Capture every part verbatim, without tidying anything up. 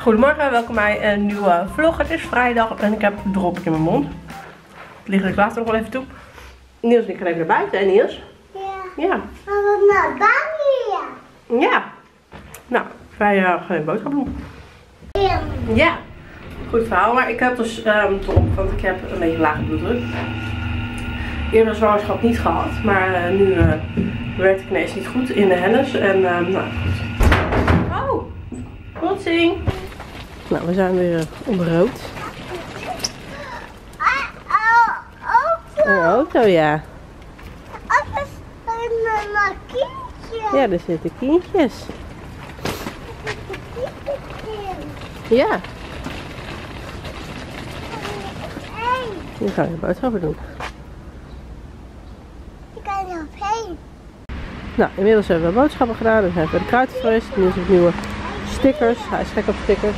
Goedemorgen, welkom bij een nieuwe vlog. Het is vrijdag en ik heb een drop in mijn mond. Het ligt er later nog wel even toe. Niels en ik gaan even naar buiten, hè Niels? Ja. Ja. Gaan we naar buiten? Ja. Nou, wij uh, gaan even boodschappen doen. Ja. Ja. Goed verhaal, maar ik heb dus um, drop, want ik heb een beetje lage bloeddruk. Eerder zwangerschap niet gehad, maar uh, nu uh, werd ik ineens niet goed in de hennis. En uh, nou goed. Oh, botsing. Nou, we zijn weer uh, onder rood. Auto. Een auto, ja. Of is een uh, kindje? Ja, er zitten kindjes. Ja. Nu gaan we boodschappen doen. Ik kan er op heen. Nou, inmiddels hebben we boodschappen gedaan. We zijn bij de kruid geweest. Nu is het nieuwe stickers. Hij is gek op stickers.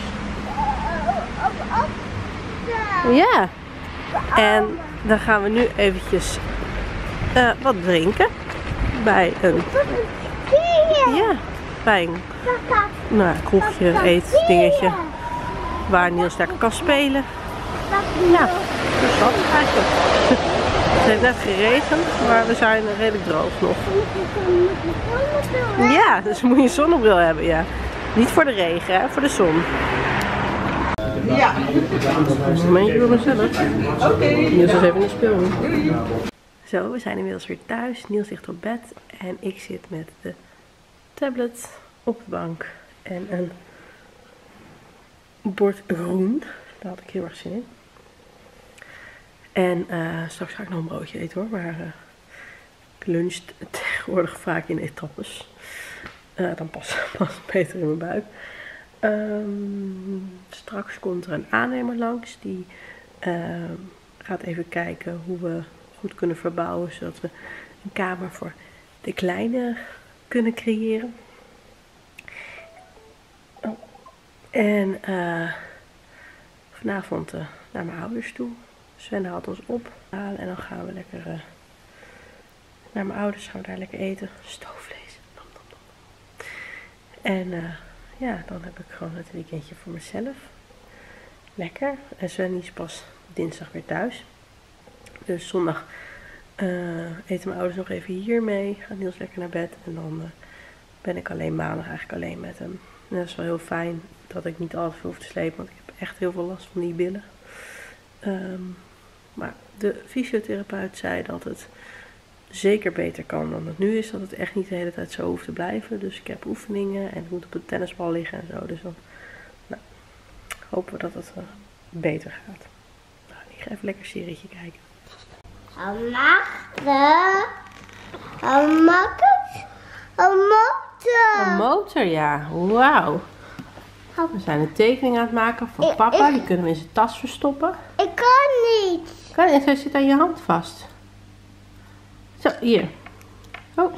Ja. En dan gaan we nu eventjes uh, wat drinken. Bij een... Ja, bij een nou, kroegje, eetdingetje. Waar Niels lekker kan spelen. Ja, dat is dat eigenlijk. Het heeft net geregend, maar we zijn redelijk droog nog. Ja, dus moet je een zonnebril hebben, ja. Niet voor de regen, hè, voor de zon. Ja. Een momentje voor mezelf. Oké. Okay. Niels is even in de speelroom. Zo, we zijn inmiddels weer thuis. Niels ligt op bed en ik zit met de tablet op de bank en een bord groen. Daar had ik heel erg zin in. En uh, straks ga ik nog een broodje eten hoor, maar uh, ik lunch tegenwoordig vaak in etappes. Uh, dan past het beter in mijn buik. Um, straks komt er een aannemer langs, die uh, gaat even kijken hoe we goed kunnen verbouwen, zodat we een kamer voor de kleine kunnen creëren. Oh. En uh, vanavond uh, naar mijn ouders toe. Sven haalt ons op en dan gaan we lekker uh, naar mijn ouders, gaan we daar lekker eten. Stoofvlees. Nom, nom, nom. En uh, ja, dan heb ik gewoon het weekendje voor mezelf. Lekker. En Sven is pas dinsdag weer thuis. Dus zondag uh, eten mijn ouders nog even hier mee. Gaat Niels lekker naar bed. En dan uh, ben ik alleen maandag eigenlijk alleen met hem. En dat is wel heel fijn dat ik niet altijd hoef te slepen. Want ik heb echt heel veel last van die billen. Um, maar de fysiotherapeut zei dat het zeker beter kan dan het nu is. Dat het echt niet de hele tijd zo hoeft te blijven. Dus ik heb oefeningen en ik moet op de tennisbal liggen en zo. Dus dan nou, hopen we dat het uh, beter gaat. Nou, ik ga even lekker een serietje kijken. Een motor. Een motor. Een motor. Een motor, ja. Wauw. We zijn een tekening aan het maken voor ik, papa. ik, Die kunnen we in zijn tas verstoppen. Ik kan niet. Kan niet, hij zit aan je hand vast. Zo, hier. Oh.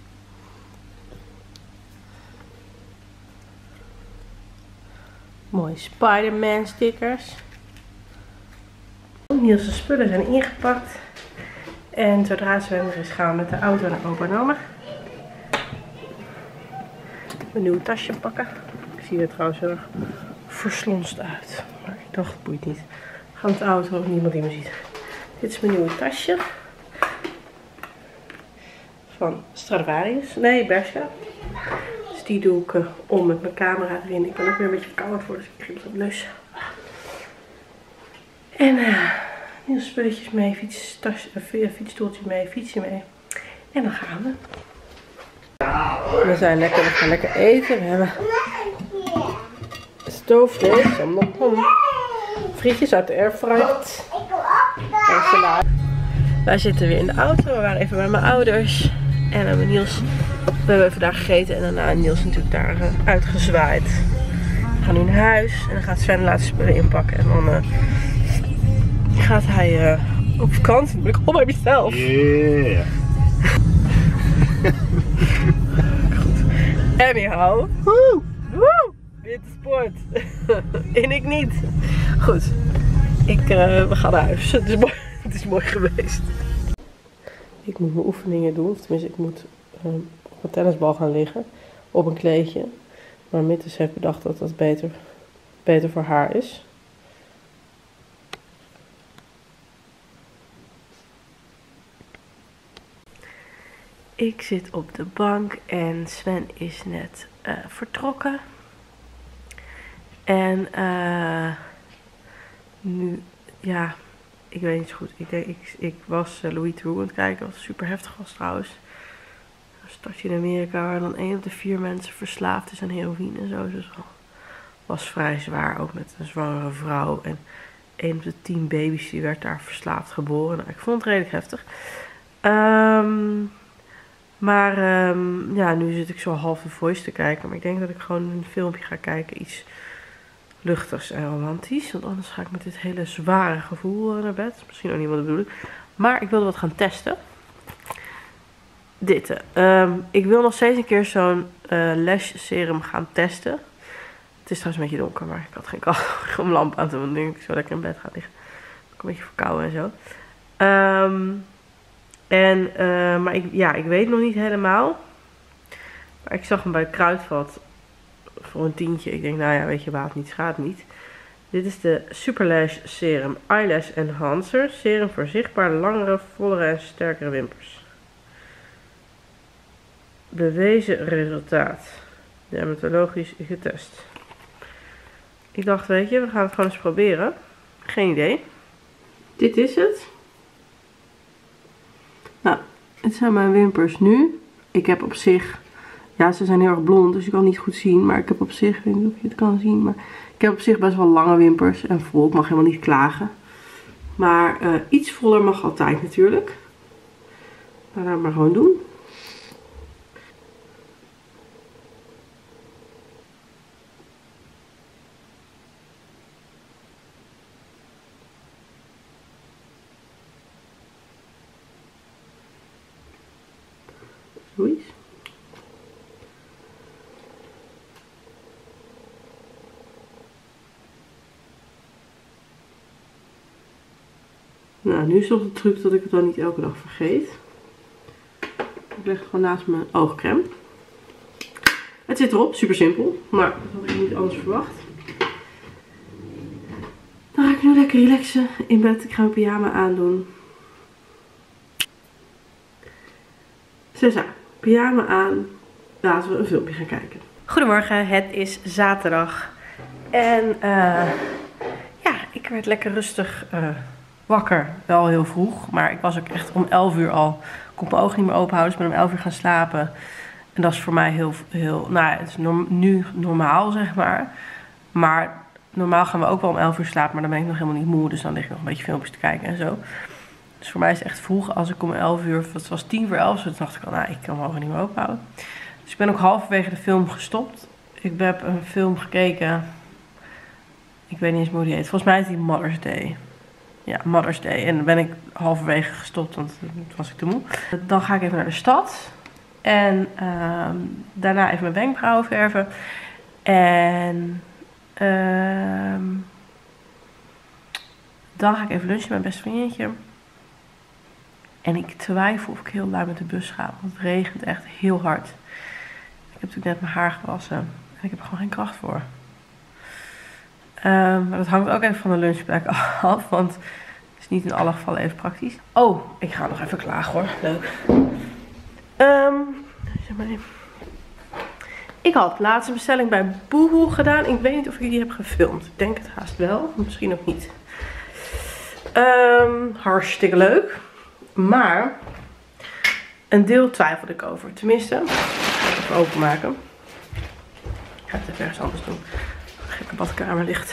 Mooie Spider-Man stickers. Niels' spullen zijn ingepakt. En zodra Sven er is, gaan we met de auto naar opa en oma. Een nieuw tasje pakken. Ik zie er trouwens heel erg verslonst uit. Maar ik dacht, het boeit niet. We gaan met de auto, niemand die me ziet. Dit is mijn nieuwe tasje. Van Stradivarius. Nee, Bershka. Dus die doe ik uh, om met mijn camera erin. Ik ben ook weer een beetje verkouden voor, dus ik krijg het op neus. En uh, nieuwe spulletjes mee, fietstas, uh, fietsstoeltje mee, fietsje mee. En dan gaan we. We zijn lekker, we gaan lekker eten. We hebben stoofvlees, frietjes uit de airfryer. En salade. Wij zitten weer in de auto. We waren even bij mijn ouders. En we hebben Niels. We hebben even daar gegeten. En daarna Niels natuurlijk daar uh, uitgezwaaid. We gaan nu naar huis. En dan gaat Sven de laatste spullen inpakken. En dan uh, gaat hij uh, op vakantie. Dan ben ik all by mezelf. Yeah. Goed. Anyhow. Woe! Woe! Dit is sport. En ik niet. Goed. Ik, uh, we gaan naar huis. Het is mooi, het is mooi geweest. Ik moet mijn oefeningen doen. Of tenminste, ik moet uh, op een tennisbal gaan liggen. Op een kleedje. Maar Mittes heeft bedacht dat dat beter beter voor haar is. Ik zit op de bank en Sven is net uh, vertrokken. En uh, nu, ja, ik weet niet zo goed. Ik, denk, ik, ik was uh, Louis Theroux aan het kijken, wat super heftig was trouwens. Een stadje in Amerika waar dan één op de vier mensen verslaafd is aan heroïne en zo. Dus dat was vrij zwaar, ook met een zwangere vrouw. En één op de tien baby's die werd daar verslaafd geboren. Nou, ik vond het redelijk heftig. Um, maar um, ja, nu zit ik zo half The Voice te kijken. Maar ik denk dat ik gewoon een filmpje ga kijken. Iets luchtigs en romantisch. Want anders ga ik met dit hele zware gevoel naar bed. Misschien ook niet wat de bedoeling. Maar ik wilde wat gaan testen. Dit. Um, ik wil nog steeds een keer zo'n uh, lash serum gaan testen. Het is trouwens een beetje donker, maar ik had geen kans om lamp aan te doen. Nu ik zo lekker in bed ga liggen. Ik een beetje verkouden en zo. Um, en, uh, maar ik, ja, ik weet nog niet helemaal. Maar ik zag hem bij Kruidvat voor een tientje. Ik denk, nou ja, weet je, baat niet, schaadt niet. Dit is de Super Lash Serum Eyelash Enhancer. Serum voor zichtbaar langere, vollere en sterkere wimpers. Bewezen resultaat. Dermatologisch getest. Ik dacht, weet je, we gaan het gewoon eens proberen. Geen idee. Dit is het. Nou, het zijn mijn wimpers nu. Ik heb op zich, ja, ze zijn heel erg blond, dus je kan het niet goed zien. Maar ik heb op zich, ik weet niet of je het kan zien, maar ik heb op zich best wel lange wimpers en vol. Ik mag helemaal niet klagen. Maar uh, iets voller mag altijd natuurlijk. Maar laten we maar gewoon doen. Zoiets. Nou, nu is toch de truc dat ik het dan niet elke dag vergeet. Ik leg het gewoon naast mijn oogcrème. Het zit erop, super simpel, maar dat had ik niet anders verwacht. Dan ga ik nu lekker relaxen in bed. Ik ga mijn pyjama aandoen. Zesa, pyjama aan. Laten we een filmpje gaan kijken. Goedemorgen, het is zaterdag. En uh, ja, ik werd lekker rustig uh, wakker. Wel heel vroeg, maar ik was ook echt om elf uur al. Ik kon mijn ogen niet meer open houden, dus ik ben om elf uur gaan slapen. En dat is voor mij heel, heel nou het is norm, nu normaal, zeg maar. Maar normaal gaan we ook wel om elf uur slapen, maar dan ben ik nog helemaal niet moe. Dus dan lig ik nog een beetje filmpjes te kijken en zo. Dus voor mij is het echt vroeg als ik om elf uur, het was tien voor elf, dus toen dacht ik al, nou, ik kan mijn ogen niet meer open houden. Dus ik ben ook halverwege de film gestopt. Ik heb een film gekeken, ik weet niet eens hoe die heet. Volgens mij is die Mother's Day. Ja, Mother's Day. En dan ben ik halverwege gestopt, want toen was ik te moe. Dan ga ik even naar de stad. En uh, daarna even mijn wenkbrauwen verven. En uh, dan ga ik even lunchen met mijn beste vriendje. En ik twijfel of ik heel lui met de bus ga. Want het regent echt heel hard. Ik heb natuurlijk net mijn haar gewassen. En ik heb er gewoon geen kracht voor. Um, maar dat hangt ook even van de lunchplek af. Want het is niet in alle gevallen even praktisch. Oh, ik ga nog even klagen hoor. Leuk. Um, zeg maar even. Ik had laatst een bestelling bij Boohoo gedaan. Ik weet niet of ik die heb gefilmd. Ik denk het haast wel. Misschien ook niet. Um, hartstikke leuk. Maar een deel twijfelde ik over. Tenminste, ik ga het even openmaken. Ik ga het even ergens anders doen. Een gekke badkamer ligt.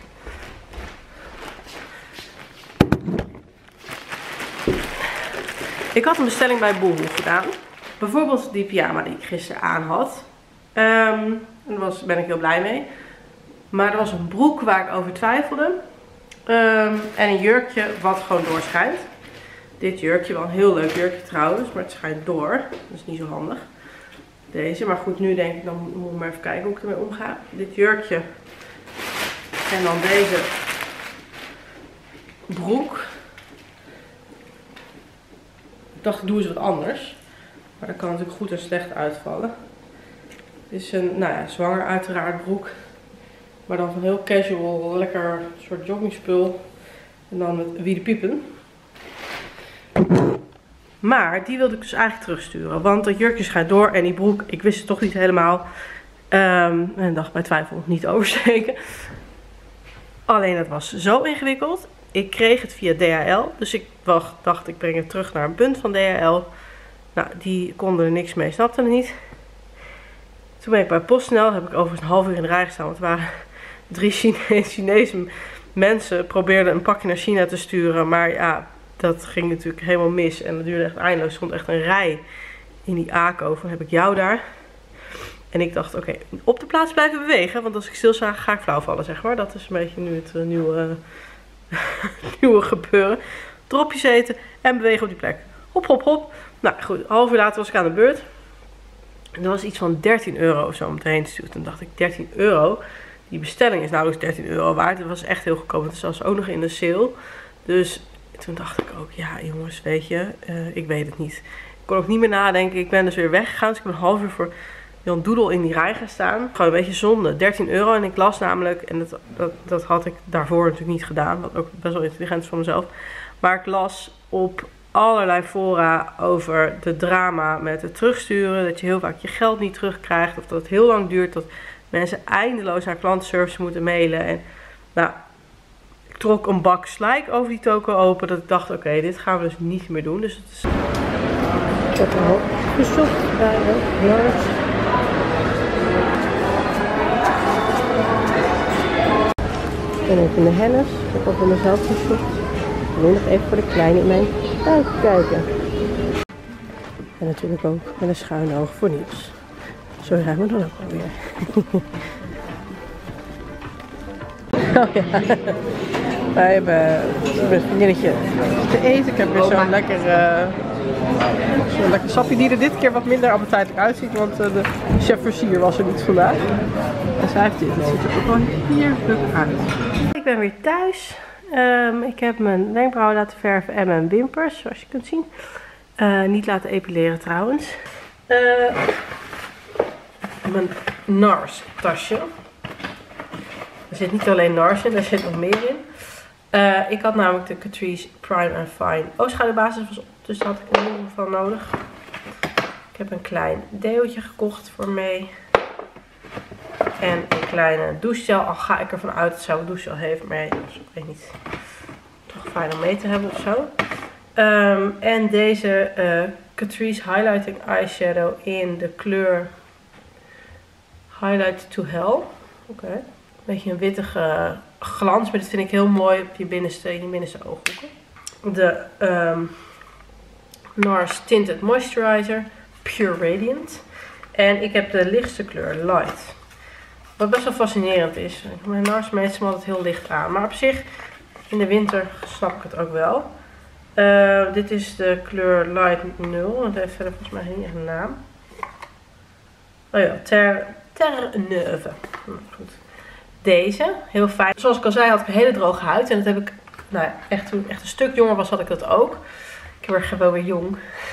Ik had een bestelling bij Boohoo gedaan. Bijvoorbeeld die pyjama die ik gisteren aan had. Um, daar was, ben ik heel blij mee. Maar er was een broek waar ik over twijfelde. Um, en een jurkje wat gewoon doorschijnt. Dit jurkje, wel een heel leuk jurkje trouwens, maar het schijnt door. Dat is niet zo handig. Deze, maar goed, nu denk ik, dan moet ik maar even kijken hoe ik ermee omga. Dit jurkje. En dan deze broek. Ik dacht, ik doe eens wat anders. Maar dat kan natuurlijk goed en slecht uitvallen. Dit is een, nou ja, zwanger uiteraard broek. Maar dan van heel casual, lekker soort joggingspul. En dan met wie de piepen. Maar die wilde ik dus eigenlijk terugsturen. Want dat jurkje schijnt door en die broek, ik wist het toch niet helemaal. Um, en dacht bij twijfel niet oversteken. Alleen het was zo ingewikkeld. Ik kreeg het via D H L. Dus ik wacht, dacht ik breng het terug naar een punt van D H L. Nou, die konden er niks mee, snapten het niet. Toen ben ik bij PostNL, heb ik overigens een half uur in de rij gestaan. Want er waren drie Chine Chinese mensen probeerden een pakje naar China te sturen. Maar ja, dat ging natuurlijk helemaal mis. En dat duurde echt eindeloos. Er stond echt een rij in die ACO. Van heb ik jou daar. En ik dacht, oké, okay, op de plaats blijven bewegen. Want als ik stil sta, ga ik flauw vallen, zeg maar. Dat is een beetje nu het uh, nieuwe, uh, nieuwe gebeuren. Dropjes eten en bewegen op die plek. Hop, hop, hop. Nou goed, een half uur later was ik aan de beurt. En dat was iets van dertien euro of zo om het heen te sturen. Toen dacht ik, dertien euro? Die bestelling is nauwelijks dertien euro waard. Dat was echt heel goedkoop. Het was ook nog in de sale. Dus toen dacht ik ook, ja jongens, weet je, uh, ik weet het niet. Ik kon ook niet meer nadenken. Ik ben dus weer weggegaan. Dus ik heb een half uur voor Jan Doedel in die rij gaan staan. Gewoon een beetje zonde. dertien euro. En ik las namelijk, en dat, dat, dat had ik daarvoor natuurlijk niet gedaan. Wat ook best wel intelligent is van mezelf. Maar ik las op allerlei fora over de drama met het terugsturen. Dat je heel vaak je geld niet terugkrijgt. Of dat het heel lang duurt. Dat mensen eindeloos naar klantenservice moeten mailen. En nou, ik trok een bak slijk over die toko open. Dat ik dacht, oké, okay, dit gaan we dus niet meer doen. Dus het is... Ik heb al gezocht bij Lars. En even in de Hennis. Ik heb al voor mezelf gezocht. Ik wil nog even voor de kleine in mijn tuin kijken. En natuurlijk ook met een schuin oog voor Niels. Zo rijden we dan ook alweer. Oh ja. Wij hebben met een vriendinnetje te eten. Ik heb weer zo'n lekker, uh, zo'n lekker sappie die er dit keer wat minder appetijtelijk uitziet. Want uh, de chef versier was er niet vandaag. En zij heeft dit. Het ziet er ook wel heerlijk uit. Ik ben weer thuis. Um, ik heb mijn wenkbrauwen laten verven en mijn wimpers, zoals je kunt zien. Uh, niet laten epileren trouwens. Uh, mijn NARS tasje. Er zit niet alleen NARS in, er zit nog meer in. Uh, ik had namelijk de Catrice Prime and Fine oogschaduwbasis was op, dus daar had ik een nieuwe van nodig. Ik heb een klein deootje gekocht voor mee. En een kleine douchegel. Al ga ik ervan uit dat ze een douchegel heeft. Maar ja, ik weet niet. Toch fijn om mee te hebben of zo. Um, en deze uh, Catrice Highlighting Eyeshadow in de kleur Highlight to Hell. Oké. Okay. Een beetje een wittige glans. Maar dit vind ik heel mooi op je binnenste, je binnenste ooghoeken. De um, NARS Tinted Moisturizer. Pure Radiant. En ik heb de lichtste kleur Light. Wat best wel fascinerend is. Mijn NARS meet me altijd heel licht aan. Maar op zich, in de winter snap ik het ook wel. Uh, dit is de kleur Light nul. Het heeft verder volgens mij niet echt een naam. Oh ja, Terre ter Neuve. Nou, goed. Deze, heel fijn. Zoals ik al zei, had ik een hele droge huid. En dat heb ik, nou ja, echt, toen ik echt een stuk jonger was, had ik dat ook. Ik word wel weer jong.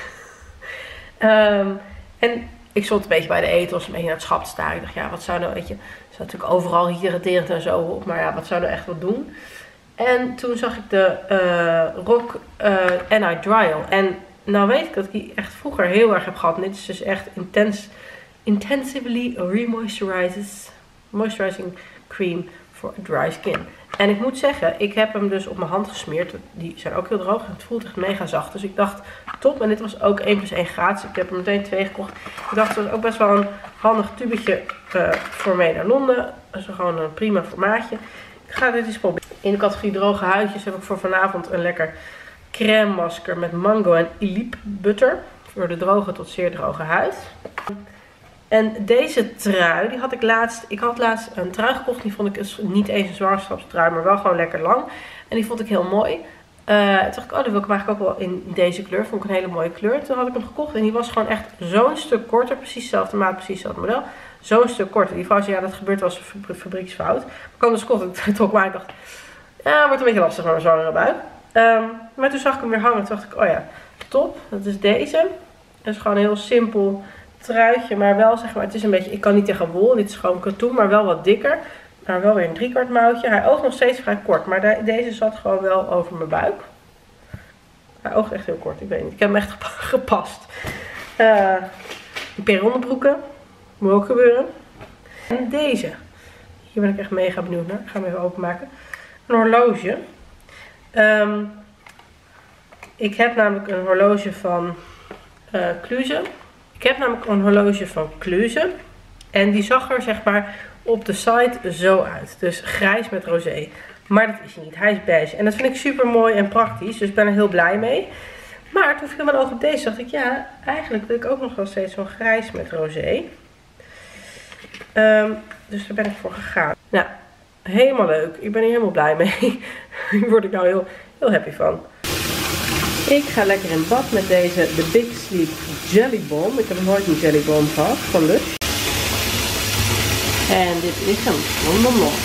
um, en... Ik stond een beetje bij de ethos, een beetje naar het schap te staren. Ik dacht, ja, wat zou nou, weet je, er is natuurlijk overal irriterend en zo op. Maar ja, wat zou nou echt wat doen? En toen zag ik de uh, RoC uh, Anti Dryal. En nou weet ik dat ik die echt vroeger heel erg heb gehad. En dit is dus echt intense, intensively remoisturizes, moisturizing cream for dry skin. En ik moet zeggen, ik heb hem dus op mijn hand gesmeerd. Die zijn ook heel droog en het voelt echt mega zacht. Dus ik dacht, top. En dit was ook één plus één gratis. Ik heb er meteen twee gekocht. Ik dacht, het was ook best wel een handig tubetje uh, voor mee naar Londen. Dat is gewoon een prima formaatje. Ik ga dit eens proberen. In de categorie droge huidjes heb ik voor vanavond een lekker crème masker met mango en Elip butter. Voor de droge tot zeer droge huid. En deze trui, die had ik laatst, ik had laatst een trui gekocht. Die vond ik niet eens een zwangerschapstrui, maar wel gewoon lekker lang. En die vond ik heel mooi. Uh, toen dacht ik, oh, die wil ik eigenlijk ook wel in deze kleur. Vond ik een hele mooie kleur. Toen had ik hem gekocht en die was gewoon echt zo'n stuk korter. Precies dezelfde maat, precies hetzelfde model. Zo'n stuk korter. Die vrouw zei, ja, dat gebeurt als een fabrieksfout. Maar ik kwam dus kocht, ik trok maar en dacht, ja, wordt een beetje lastig met mijn zwangere buik. Um, maar toen zag ik hem weer hangen. Toen dacht ik, oh ja, top. Dat is deze. Dat is gewoon een heel simpel truitje, maar wel zeg maar, het is een beetje, ik kan niet tegen wol, dit is gewoon katoen, maar wel wat dikker. Maar wel weer een driekwart mouwtje. Hij oogt nog steeds vrij kort. Maar de, deze zat gewoon wel over mijn buik. Hij oogt echt heel kort. Ik weet niet. Ik heb hem echt gepast. Uh, een peronnenbroeken. Moet ook gebeuren. En deze. Hier ben ik echt mega benieuwd naar. Ik ga hem even openmaken. Een horloge. Um, ik heb namelijk een horloge van uh, Kluze. Ik heb namelijk een horloge van Kluze. En die zag er zeg maar op de site zo uit. Dus grijs met rosé. Maar dat is hij niet. Hij is beige. En dat vind ik super mooi en praktisch. Dus ik ben er heel blij mee. Maar toen viel mijn oog op deze. Dacht ik, ja, eigenlijk wil ik ook nog wel steeds zo'n grijs met rosé. Um, dus daar ben ik voor gegaan. Nou, helemaal leuk. Ik ben hier helemaal blij mee. Hier word ik nou heel, heel happy van. Ik ga lekker in bad met deze The Big Sleep Jelly Bomb. Ik heb nog nooit een jelly bomb gehad van Lush. En dit is hem. Nom, nom, nom.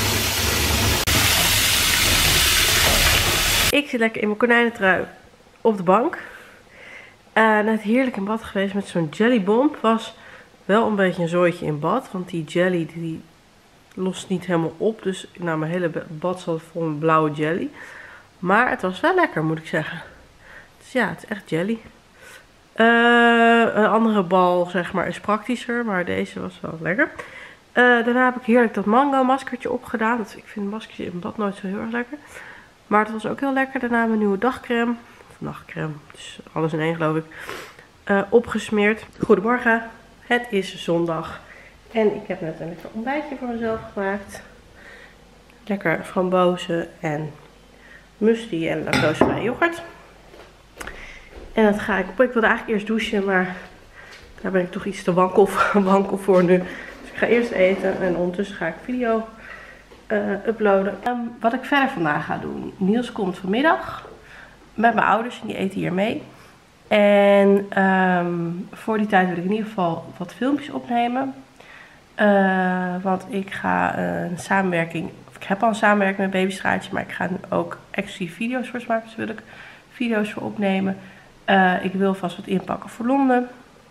Ik zit lekker in mijn konijnentrui op de bank. Uh, net heerlijk in bad geweest met zo'n jellybomb. Was wel een beetje een zooitje in bad. Want die jelly die lost niet helemaal op. Dus nou, mijn hele bad zat vol met blauwe jelly. Maar het was wel lekker, moet ik zeggen. Dus ja, het is echt jelly. Uh, een andere bal zeg maar is praktischer. Maar deze was wel lekker. Uh, daarna heb ik heerlijk dat mango maskertje opgedaan. Want ik vind maskertje in bad nooit zo heel erg lekker. Maar het was ook heel lekker. Daarna mijn nieuwe dagcreme. Of nachtcreme. Dus alles in één geloof ik. Uh, opgesmeerd. Goedemorgen. Het is zondag. En ik heb net een lekker ontbijtje voor mezelf gemaakt. Lekker frambozen en muesli en lactosevrije yoghurt. En dat ga ik op. Ik wilde eigenlijk eerst douchen. Maar daar ben ik toch iets te wankel, wankel voor nu. Dus ik ga eerst eten. En ondertussen ga ik video Uh, uploaden. Um, wat ik verder vandaag ga doen. Niels komt vanmiddag met mijn ouders en die eten hier mee. En um, voor die tijd wil ik in ieder geval wat filmpjes opnemen. Uh, want ik ga uh, een samenwerking, of ik heb al een samenwerking met Babystraatje, maar ik ga nu ook exclusief video's voor ze maken. Dus wil ik video's voor opnemen. Uh, ik wil vast wat inpakken voor Londen.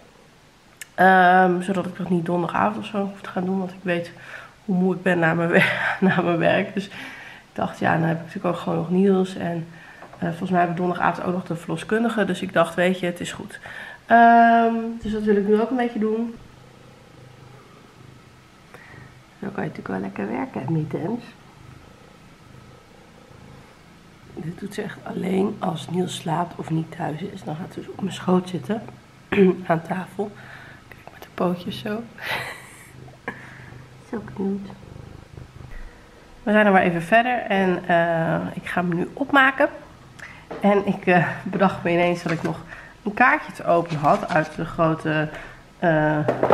Um, zodat ik dat niet donderdagavond of zo hoef te gaan doen, want ik weet hoe moe ik ben na mijn, wer na mijn werk. Dus ik dacht, ja, dan heb ik natuurlijk ook gewoon nog Niels. En uh, volgens mij heb ik donderdagavond ook nog de verloskundige. Dus ik dacht, weet je, het is goed. Um, dus dat wil ik nu ook een beetje doen. Zo kan je natuurlijk wel lekker werken, Mittens. Dit doet ze echt alleen als Niels slaapt of niet thuis is. Dan gaat ze dus op mijn schoot zitten. Aan tafel. Kijk, met de pootjes zo. Zo cute. We zijn er maar even verder en uh, ik ga hem nu opmaken. En ik uh, bedacht me ineens dat ik nog een kaartje te openen had uit de grote uh,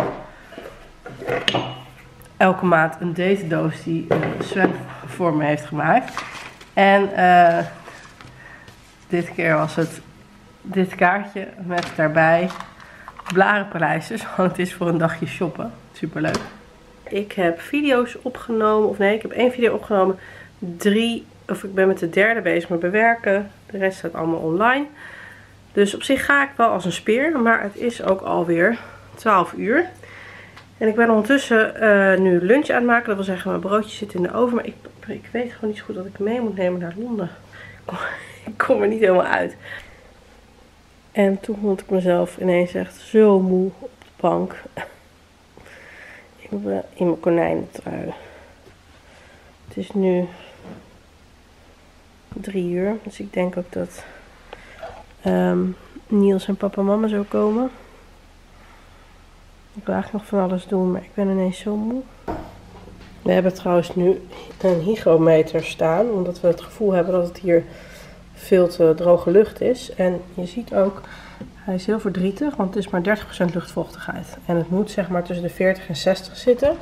elke maand een date doos die uh, Sven voor me heeft gemaakt. En uh, dit keer was het dit kaartje met daarbij Blarenpaleisters, want het is voor een dagje shoppen. Superleuk. Ik heb video's opgenomen, of nee, ik heb één video opgenomen. Drie, of ik ben met de derde bezig met bewerken. De rest staat allemaal online. Dus op zich ga ik wel als een speer, maar het is ook alweer twaalf uur. En ik ben ondertussen uh, nu lunch aan het maken. Dat wil zeggen, mijn broodje zit in de oven. Maar ik, ik weet gewoon niet zo goed dat ik mee moet nemen naar Londen. Ik kom, ik kom er niet helemaal uit. En toen vond ik mezelf ineens echt zo moe op de bank. In mijn konijnentrui. Het is nu drie uur. Dus ik denk ook dat um, Niels en papa en mama zo komen. Ik wil eigenlijk nog van alles doen, maar ik ben ineens zo moe. We hebben trouwens nu een hygrometer staan. Omdat we het gevoel hebben dat het hier veel te droge lucht is. En je ziet ook, hij is heel verdrietig, want het is maar dertig procent luchtvochtigheid. En het moet zeg maar tussen de veertig en zestig zitten.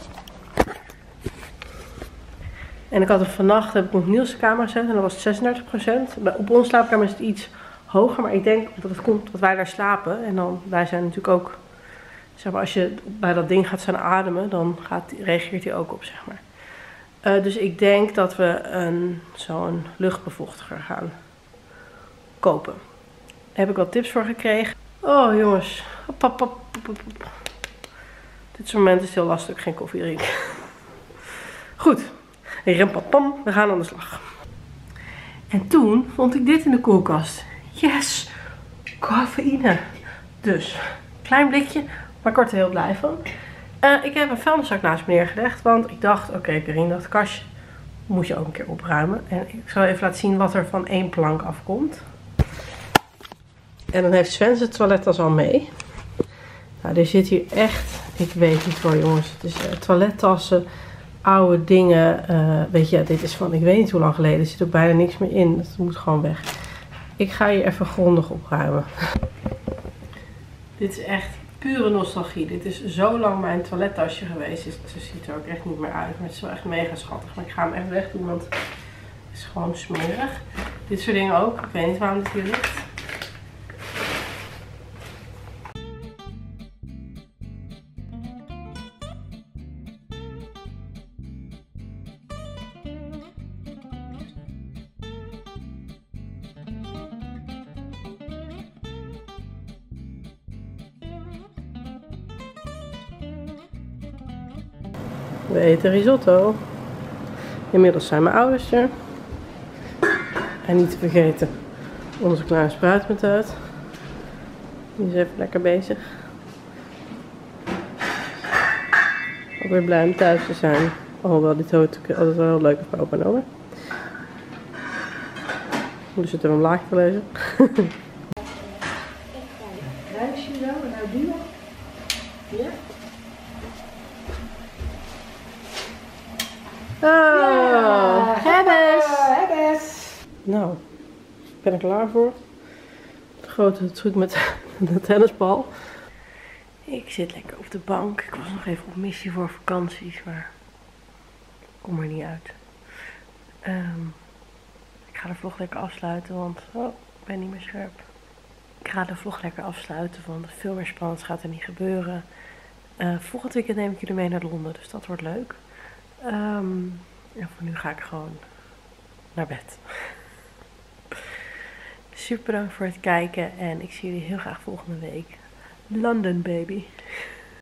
En ik had hem vannacht, heb ik op Niels' kamer gezet en dan was het zesendertig procent. Op onze slaapkamer is het iets hoger, maar ik denk dat het komt dat wij daar slapen. En dan, wij zijn natuurlijk ook, zeg maar, als je bij dat ding gaat staan ademen, dan gaat, reageert hij ook op, zeg maar. Uh, dus ik denk dat we een zo'n luchtbevochtiger gaan kopen. Daar heb ik wat tips voor gekregen. Oh jongens. Hop, hop, hop, hop, hop. Dit soort momenten is heel lastig. Geen koffie drinken. Goed. Rimpapam, we gaan aan de slag. En toen vond ik dit in de koelkast. Yes, cafeïne. Dus, klein blikje, maar ik word er heel blij van. Uh, ik heb een vuilniszak naast me neergelegd, want ik dacht, oké okay, Karin, dat kastje moet je ook een keer opruimen. En ik zal even laten zien wat er van één plank afkomt. En dan heeft Sven zijn toilettas al mee. Nou, er zit hier echt, ik weet niet hoor jongens, het is uh, toilettassen, oude dingen. Uh, weet je, dit is van, ik weet niet hoe lang geleden, er zit ook bijna niks meer in. Dat moet gewoon weg. Ik ga hier even grondig opruimen. Dit is echt pure nostalgie. Dit is zo lang mijn toilettasje geweest. Dus ze ziet er ook echt niet meer uit. Maar het is wel echt mega schattig. Maar ik ga hem even wegdoen, want het is gewoon smerig. Dit soort dingen ook. Ik weet niet waarom dit hier ligt. We eten risotto. Inmiddels zijn mijn ouders er. En niet te vergeten onze kleine spruitmethode. Die is even lekker bezig. Ook weer blij om thuis te zijn. Alhoewel dit altijd wel heel leuk is bij opa en oma. Dus het even een blaadje te lezen. Reisje zo, en nou die nog. Ja. Oh, Hebbes! Nou, ik ben er klaar voor. De grote truc met de tennisbal. Ik zit lekker op de bank. Ik was nog even op missie voor vakanties, maar ik kom er niet uit. Um, ik ga de vlog lekker afsluiten, want oh, ik ben niet meer scherp. Ik ga de vlog lekker afsluiten, want veel meer spannends gaat er niet gebeuren. Uh, volgend weekend neem ik jullie mee naar Londen, dus dat wordt leuk. Um, en voor nu ga ik gewoon naar bed. Super bedankt voor het kijken en ik zie jullie heel graag volgende week. London baby.